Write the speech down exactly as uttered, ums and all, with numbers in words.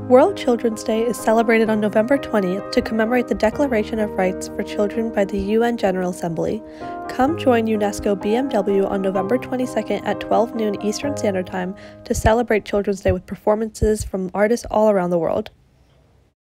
World Children's Day is celebrated on November twentieth to commemorate the Declaration of Rights for Children by the U N General Assembly. Come join UNESCO B M W on November twenty-second at twelve noon Eastern Standard Time to celebrate Children's Day with performances from artists all around the world.